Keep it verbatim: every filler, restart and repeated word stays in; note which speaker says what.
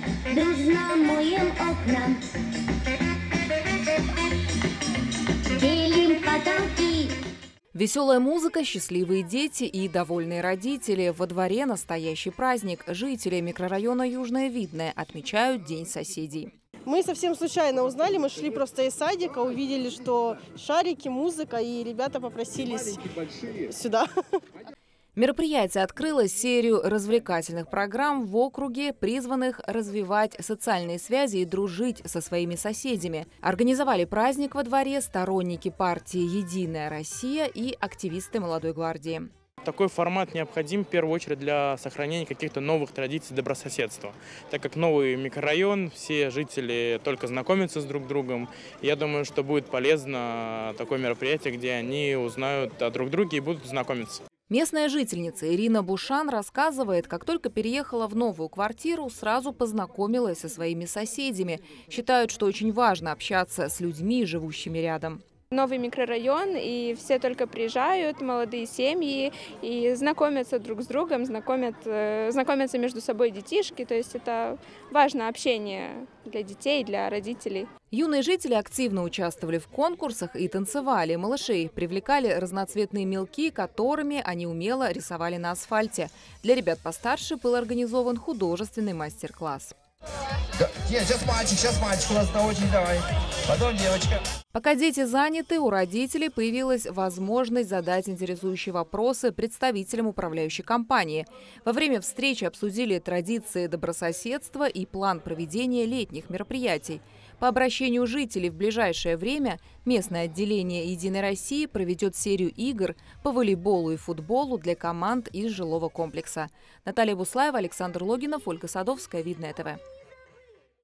Speaker 1: дружно моем окна. Делим потолки.
Speaker 2: Веселая музыка, счастливые дети и довольные родители. Во дворе настоящий праздник. Жители микрорайона Южное Видное отмечают День соседей.
Speaker 3: Мы совсем случайно узнали, мы шли просто из садика, увидели, что шарики, музыка, и ребята попросились сюда.
Speaker 2: Мероприятие открыло серию развлекательных программ в округе, призванных развивать социальные связи и дружить со своими соседями. Организовали праздник во дворе сторонники партии «Единая Россия» и активисты молодой гвардии.
Speaker 4: Такой формат необходим в первую очередь для сохранения каких-то новых традиций добрососедства. Так как новый микрорайон, все жители только знакомятся с друг другом. Я думаю, что будет полезно такое мероприятие, где они узнают о друг друге и будут знакомиться.
Speaker 2: Местная жительница Ирина Бушан рассказывает, как только переехала в новую квартиру, сразу познакомилась со своими соседями. Считают, что очень важно общаться с людьми, живущими рядом.
Speaker 5: Новый микрорайон, и все только приезжают, молодые семьи, и знакомятся друг с другом, знакомят, знакомятся между собой детишки. То есть это важно общение для детей, для родителей.
Speaker 2: Юные жители активно участвовали в конкурсах и танцевали. Малышей привлекали разноцветные мелки, которыми они умело рисовали на асфальте. Для ребят постарше был организован художественный мастер-класс.
Speaker 6: Нет, сейчас мальчик, сейчас мальчик у нас на очереди, давай. Потом девочка.
Speaker 2: Пока дети заняты, у родителей появилась возможность задать интересующие вопросы представителям управляющей компании. Во время встречи обсудили традиции добрососедства и план проведения летних мероприятий. По обращению жителей в ближайшее время местное отделение «Единой России» проведет серию игр по волейболу и футболу для команд из жилого комплекса. Наталья Буслаева, Александр Логинов, Ольга Садовская, Видное ТВ.